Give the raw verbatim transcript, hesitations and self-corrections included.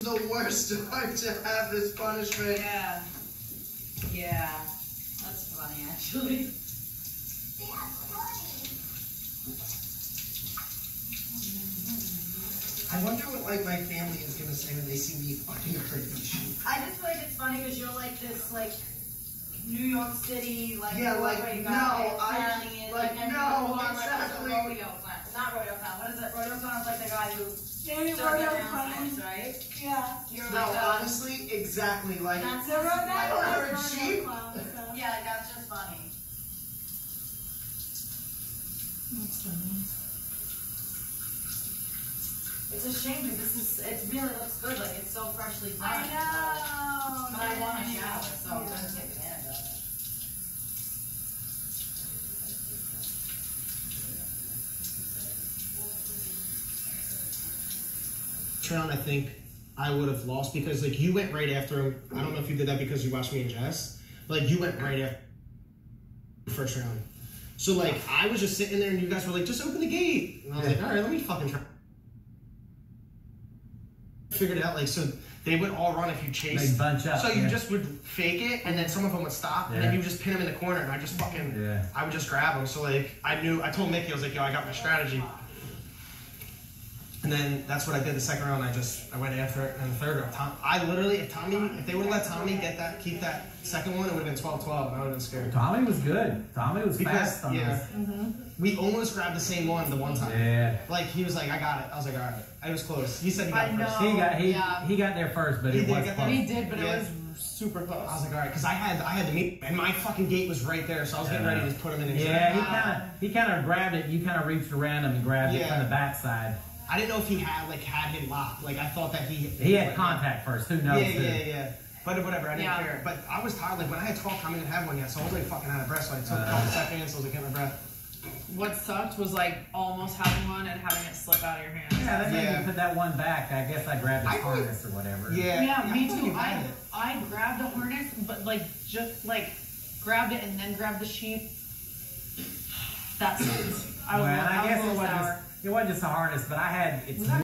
The worst dog to have this punishment. Yeah. Yeah. That's funny, actually. I wonder what like my family is gonna say when they see me fucking hurting sheep. I just feel like it's funny because you're like this like New York City like yeah like no I like, like like no on, exactly like, rodeo clown. Not rodeo clown. What is it? Rodeo clown is like the guy who Maybe does rodeo the clown. dance, right? Yeah. You're no like a, honestly exactly like that's The rodeo I don't clown. hurt sheep. yeah, like, that's just funny. That's funny. It's a shame because this is it really looks good. Like it's so freshly done. I know. But I want to shower, so I'm Yeah. gonna take advantage of it. Round, I think I would have lost because like you went right after him. I don't know if you did that because you watched me and Jess. Like you went right after the first round. So like I was just sitting there and you guys were like, just open the gate. And I was like, all right, let me fucking try. Figured it out like so they would all run if you chased. They'd bunch up. So you yeah. just would fake it and then some of them would stop and then Yeah. you would just pin them in the corner and I just fucking Yeah. I would just grab them. So like I knew I told Mickey I was like, yo, I got my strategy. And then that's what I did the second round. I just I went after it, and the third round, Tom, I literally if Tommy if they would have let Tommy get that keep that second one, it would have been twelve twelve. I would have been scared. Tommy was good. Tommy was Because fast on yeah, this. Mm-hmm. we almost grabbed the same one the one time. Yeah. Like he was like, I got it. I was like, all right. It was close. He said he got I it first. know. He got he Yeah. he got there first, but He it did was get close. there. He did, but Yeah. it was super close. I was like, all right, because I had I had the meat and my fucking gate was right there, so I was getting Yeah. ready to put him in. And Yeah, he shit. kind of he kind of grabbed it. You kind of reached around him and grabbed it Yeah. from the backside. I didn't know if he had like had him locked. Like I thought that he He had like, contact first. Who knows? Yeah, who? yeah, yeah. But whatever, I didn't Yeah. care. But I was tired. Like when I had talked, I didn't have one yet, so I was like fucking out of breath. So I took a Uh. couple seconds. I was like getting my breath. What sucked was like almost having one and having it slip out of your hand. Yeah, they made Yeah. me put that one back. I guess I grabbed his I would- harness or whatever. Yeah, Yeah, me I thought too. you had I it. I grabbed a harness, but like just like grabbed it and then grabbed the sheep. That sucks. I was, Well, I I was guess a it little wasn't sour. just, it wasn't just a harness, but I had it's Was that